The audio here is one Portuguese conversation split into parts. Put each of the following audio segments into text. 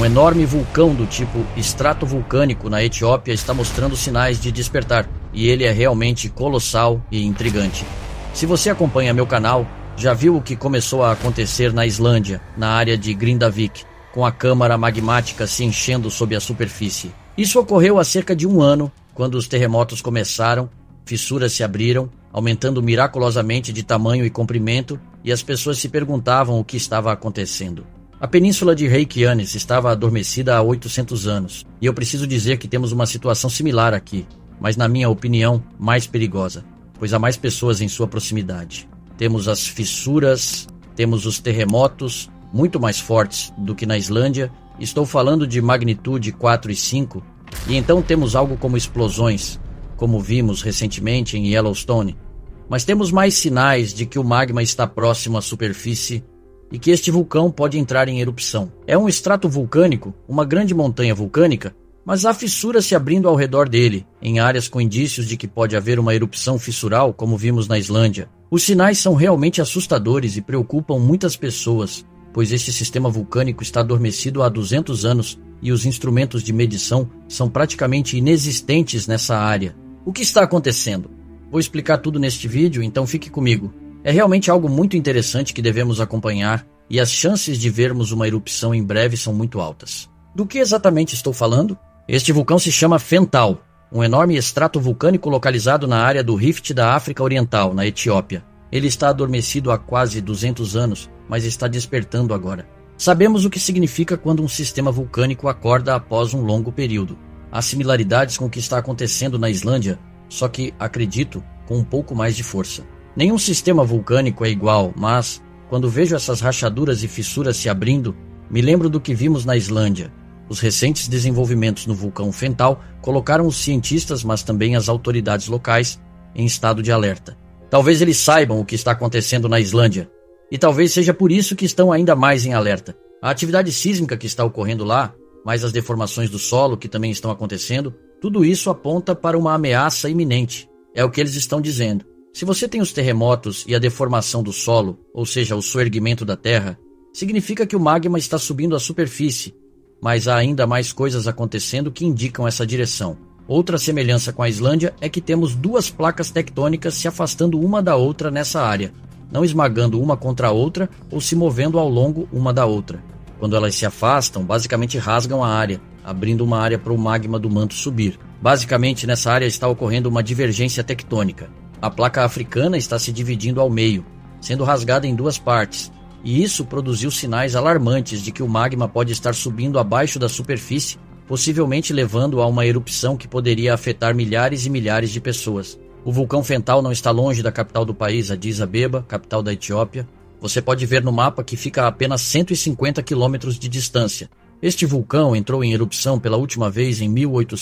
Um enorme vulcão do tipo estratovulcânico na Etiópia está mostrando sinais de despertar, e ele é realmente colossal e intrigante. Se você acompanha meu canal, já viu o que começou a acontecer na Islândia, na área de Grindavik, com a câmara magmática se enchendo sob a superfície. Isso ocorreu há cerca de um ano, quando os terremotos começaram, fissuras se abriram, aumentando miraculosamente de tamanho e comprimento, e as pessoas se perguntavam o que estava acontecendo. A península de Reykjanes estava adormecida há 800 anos, e eu preciso dizer que temos uma situação similar aqui, mas na minha opinião, mais perigosa, pois há mais pessoas em sua proximidade. Temos as fissuras, temos os terremotos, muito mais fortes do que na Islândia, estou falando de magnitude 4 e 5, e então temos algo como explosões, como vimos recentemente em Yellowstone, mas temos mais sinais de que o magma está próximo à superfície e que este vulcão pode entrar em erupção. É um estratovulcânico, uma grande montanha vulcânica, mas há fissuras se abrindo ao redor dele, em áreas com indícios de que pode haver uma erupção fissural, como vimos na Islândia. Os sinais são realmente assustadores e preocupam muitas pessoas, pois este sistema vulcânico está adormecido há 200 anos e os instrumentos de medição são praticamente inexistentes nessa área. O que está acontecendo? Vou explicar tudo neste vídeo, então fique comigo. É realmente algo muito interessante que devemos acompanhar e as chances de vermos uma erupção em breve são muito altas. Do que exatamente estou falando? Este vulcão se chama Fental, um enorme estratovulcânico localizado na área do Rift da África Oriental, na Etiópia. Ele está adormecido há quase 200 anos, mas está despertando agora. Sabemos o que significa quando um sistema vulcânico acorda após um longo período. Há similaridades com o que está acontecendo na Islândia, só que, acredito, com um pouco mais de força. Nenhum sistema vulcânico é igual, mas, quando vejo essas rachaduras e fissuras se abrindo, me lembro do que vimos na Islândia. Os recentes desenvolvimentos no vulcão Fental colocaram os cientistas, mas também as autoridades locais, em estado de alerta. Talvez eles saibam o que está acontecendo na Islândia, e talvez seja por isso que estão ainda mais em alerta. A atividade sísmica que está ocorrendo lá, mais as deformações do solo que também estão acontecendo, tudo isso aponta para uma ameaça iminente. É o que eles estão dizendo. Se você tem os terremotos e a deformação do solo, ou seja, o soerguimento da terra, significa que o magma está subindo à superfície, mas há ainda mais coisas acontecendo que indicam essa direção. Outra semelhança com a Islândia é que temos duas placas tectônicas se afastando uma da outra nessa área, não esmagando uma contra a outra ou se movendo ao longo uma da outra. Quando elas se afastam, basicamente rasgam a área, abrindo uma área para o magma do manto subir. Basicamente, nessa área está ocorrendo uma divergência tectônica. A placa africana está se dividindo ao meio, sendo rasgada em duas partes, e isso produziu sinais alarmantes de que o magma pode estar subindo abaixo da superfície, possivelmente levando a uma erupção que poderia afetar milhares e milhares de pessoas. O vulcão Fental não está longe da capital do país, Addis Abeba, capital da Etiópia. Você pode ver no mapa que fica a apenas 150 quilômetros de distância. Este vulcão entrou em erupção pela última vez em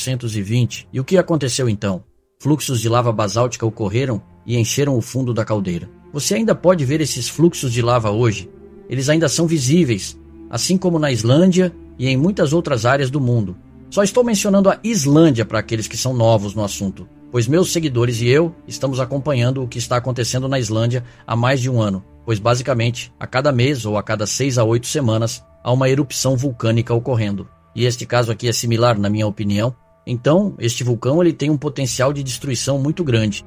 1820, e o que aconteceu então? Fluxos de lava basáltica ocorreram e encheram o fundo da caldeira. Você ainda pode ver esses fluxos de lava hoje. Eles ainda são visíveis, assim como na Islândia e em muitas outras áreas do mundo. Só estou mencionando a Islândia para aqueles que são novos no assunto, pois meus seguidores e eu estamos acompanhando o que está acontecendo na Islândia há mais de um ano, pois basicamente, a cada mês ou a cada 6 a 8 semanas, há uma erupção vulcânica ocorrendo. E este caso aqui é similar, na minha opinião. Então, este vulcão ele tem um potencial de destruição muito grande.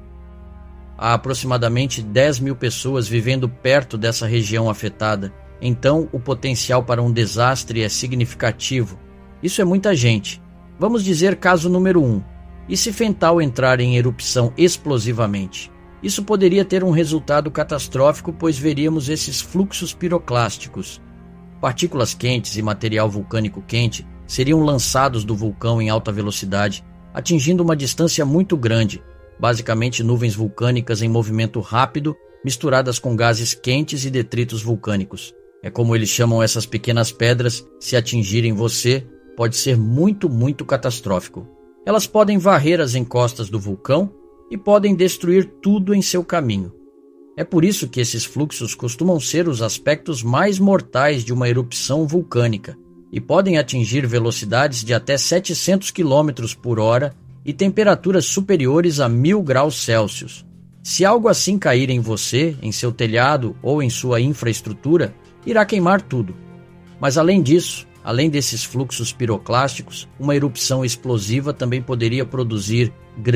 Há aproximadamente 10 mil pessoas vivendo perto dessa região afetada. Então, o potencial para um desastre é significativo. Isso é muita gente. Vamos dizer caso número 1. E se Fental entrar em erupção explosivamente? Isso poderia ter um resultado catastrófico, pois veríamos esses fluxos piroclásticos. Partículas quentes e material vulcânico quente seriam lançados do vulcão em alta velocidade, atingindo uma distância muito grande, basicamente nuvens vulcânicas em movimento rápido, misturadas com gases quentes e detritos vulcânicos. É como eles chamam essas pequenas pedras, se atingirem você, pode ser muito, muito catastrófico. Elas podem varrer as encostas do vulcão e podem destruir tudo em seu caminho. É por isso que esses fluxos costumam ser os aspectos mais mortais de uma erupção vulcânica e podem atingir velocidades de até 700 km por hora e temperaturas superiores a 1000 graus Celsius. Se algo assim cair em você, em seu telhado ou em sua infraestrutura, irá queimar tudo. Mas além disso, Além desses fluxos piroclásticos, uma erupção explosiva também poderia produzir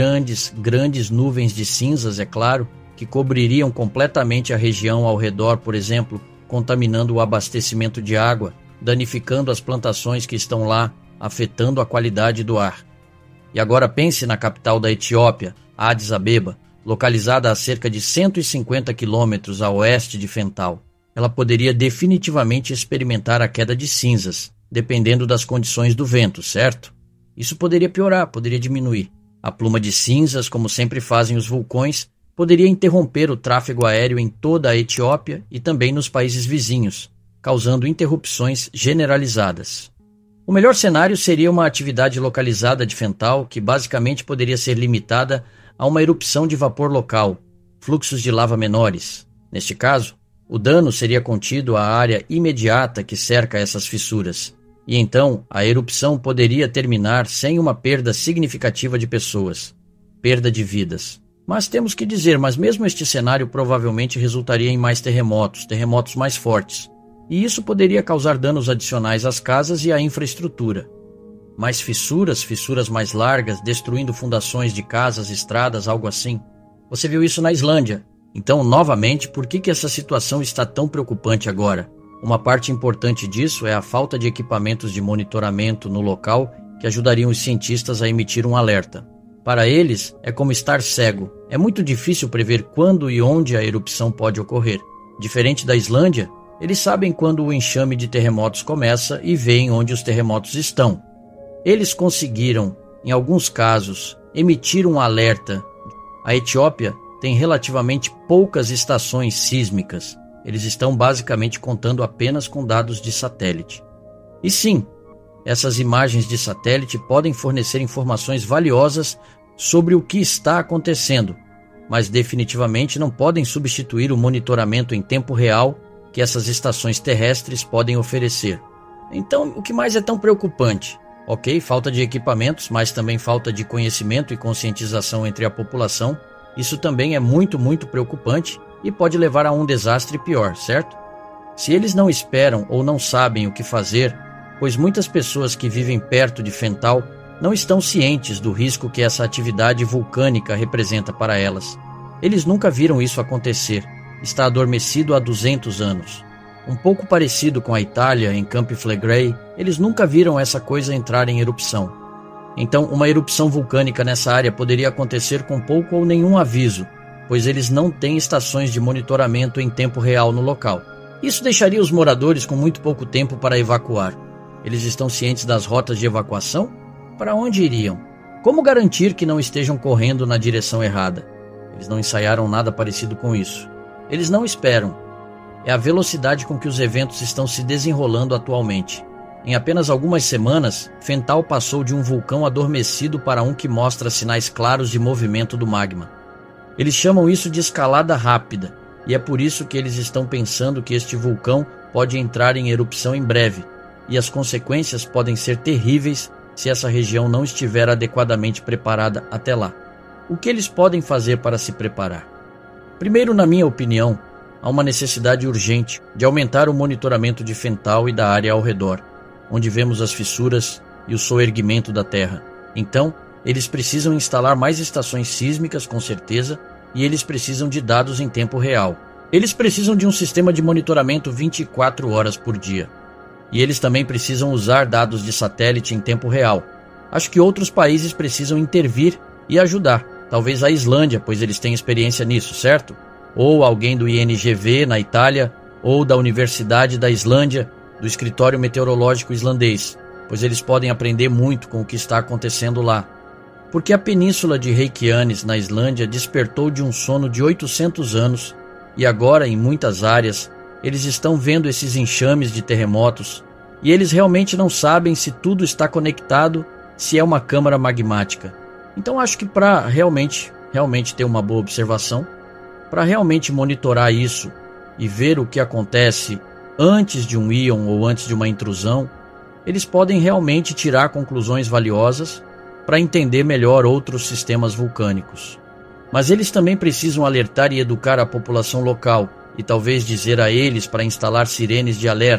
grandes nuvens de cinzas, é claro, que cobririam completamente a região ao redor, por exemplo, contaminando o abastecimento de água, danificando as plantações que estão lá, afetando a qualidade do ar. E agora pense na capital da Etiópia, Addis Abeba, localizada a cerca de 150 quilômetros a oeste de Fental. Ela poderia definitivamente experimentar a queda de cinzas, dependendo das condições do vento, certo? Isso poderia piorar, poderia diminuir. A pluma de cinzas, como sempre fazem os vulcões, poderia interromper o tráfego aéreo em toda a Etiópia e também nos países vizinhos, causando interrupções generalizadas. O melhor cenário seria uma atividade localizada de Fental, que basicamente poderia ser limitada a uma erupção de vapor local, fluxos de lava menores. Neste caso, o dano seria contido à área imediata que cerca essas fissuras, e então a erupção poderia terminar sem uma perda significativa de pessoas, perda de vidas. Mas temos que dizer, mas mesmo este cenário provavelmente resultaria em mais terremotos mais fortes, e isso poderia causar danos adicionais às casas e à infraestrutura. Mais fissuras mais largas, destruindo fundações de casas, estradas, algo assim. Você viu isso na Islândia. Então, novamente, por que essa situação está tão preocupante agora? Uma parte importante disso é a falta de equipamentos de monitoramento no local que ajudariam os cientistas a emitir um alerta. Para eles, é como estar cego. É muito difícil prever quando e onde a erupção pode ocorrer. Diferente da Islândia, eles sabem quando o enxame de terremotos começa e veem onde os terremotos estão. Eles conseguiram, em alguns casos, emitir um alerta. A Etiópia tem relativamente poucas estações sísmicas. Eles estão basicamente contando apenas com dados de satélite. E sim, essas imagens de satélite podem fornecer informações valiosas sobre o que está acontecendo, mas definitivamente não podem substituir o monitoramento em tempo real que essas estações terrestres podem oferecer. Então, o que mais é tão preocupante? Ok, falta de equipamentos, mas também falta de conhecimento e conscientização entre a população. Isso também é muito preocupante e pode levar a um desastre pior, certo? Se eles não esperam ou não sabem o que fazer, pois muitas pessoas que vivem perto de Fental não estão cientes do risco que essa atividade vulcânica representa para elas. Eles nunca viram isso acontecer. Está adormecido há 200 anos. Um pouco parecido com a Itália, em Campi Flegrei, eles nunca viram essa coisa entrar em erupção. Então, uma erupção vulcânica nessa área poderia acontecer com pouco ou nenhum aviso, pois eles não têm estações de monitoramento em tempo real no local. Isso deixaria os moradores com muito pouco tempo para evacuar. Eles estão cientes das rotas de evacuação? Para onde iriam? Como garantir que não estejam correndo na direção errada? Eles não ensaiaram nada parecido com isso. Eles não esperam. É a velocidade com que os eventos estão se desenrolando atualmente. Em apenas algumas semanas, Fental passou de um vulcão adormecido para um que mostra sinais claros de movimento do magma. Eles chamam isso de escalada rápida, e é por isso que eles estão pensando que este vulcão pode entrar em erupção em breve, e as consequências podem ser terríveis se essa região não estiver adequadamente preparada até lá. O que eles podem fazer para se preparar? Primeiro, na minha opinião, há uma necessidade urgente de aumentar o monitoramento de Fental e da área ao redor, onde vemos as fissuras e o soerguimento da terra. Então, eles precisam instalar mais estações sísmicas, com certeza, e eles precisam de dados em tempo real. Eles precisam de um sistema de monitoramento 24 horas por dia. E eles também precisam usar dados de satélite em tempo real. Acho que outros países precisam intervir e ajudar. Talvez a Islândia, pois eles têm experiência nisso, certo? Ou alguém do INGV na Itália, ou da Universidade da Islândia, do Escritório Meteorológico Islandês, pois eles podem aprender muito com o que está acontecendo lá. Porque a península de Reykjanes, na Islândia, despertou de um sono de 800 anos e agora, em muitas áreas, eles estão vendo esses enxames de terremotos e eles realmente não sabem se tudo está conectado, se é uma câmara magmática. Então acho que para realmente ter uma boa observação, para realmente monitorar isso e ver o que acontece antes de um íon ou antes de uma intrusão, eles podem realmente tirar conclusões valiosas para entender melhor outros sistemas vulcânicos. Mas eles também precisam alertar e educar a população local e talvez dizer a eles para instalar sirenes de alerta,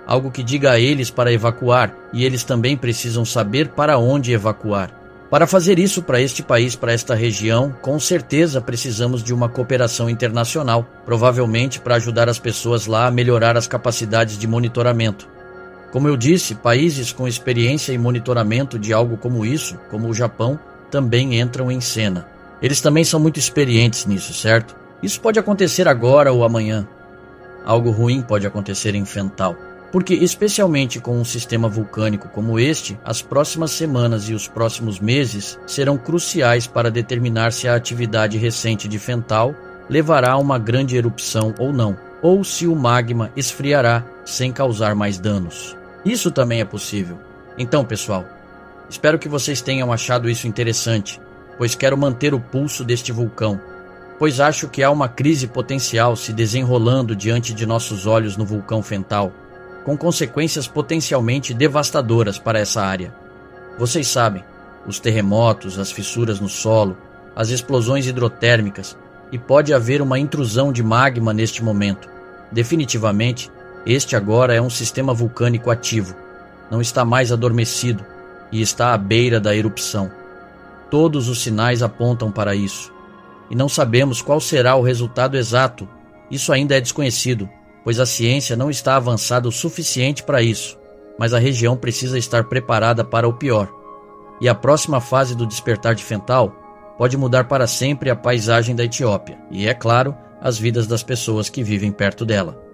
algo que diga a eles para evacuar, e eles também precisam saber para onde evacuar. Para fazer isso para este país, para esta região, com certeza precisamos de uma cooperação internacional, provavelmente para ajudar as pessoas lá a melhorar as capacidades de monitoramento. Como eu disse, países com experiência em monitoramento de algo como isso, como o Japão, também entram em cena. Eles também são muito experientes nisso, certo? Isso pode acontecer agora ou amanhã. Algo ruim pode acontecer em Fental. Porque, especialmente com um sistema vulcânico como este, as próximas semanas e os próximos meses serão cruciais para determinar se a atividade recente de Fental levará a uma grande erupção ou não, ou se o magma esfriará sem causar mais danos. Isso também é possível. Então, pessoal, espero que vocês tenham achado isso interessante, pois quero manter o pulso deste vulcão, pois acho que há uma crise potencial se desenrolando diante de nossos olhos no vulcão Fental, com consequências potencialmente devastadoras para essa área. Vocês sabem, os terremotos, as fissuras no solo, as explosões hidrotérmicas, e pode haver uma intrusão de magma neste momento. Definitivamente, este agora é um sistema vulcânico ativo, não está mais adormecido e está à beira da erupção. Todos os sinais apontam para isso, e não sabemos qual será o resultado exato. Isso ainda é desconhecido, pois a ciência não está avançada o suficiente para isso, mas a região precisa estar preparada para o pior. E a próxima fase do despertar de Fental pode mudar para sempre a paisagem da Etiópia e, é claro, as vidas das pessoas que vivem perto dela.